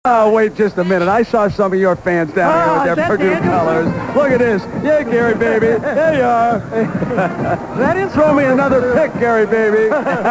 Oh, wait just a minute. I saw some of your fans down here with their Purdue colors. Look at this. Yeah, Gary, baby. There you are. Throw me another pick, Gary, baby.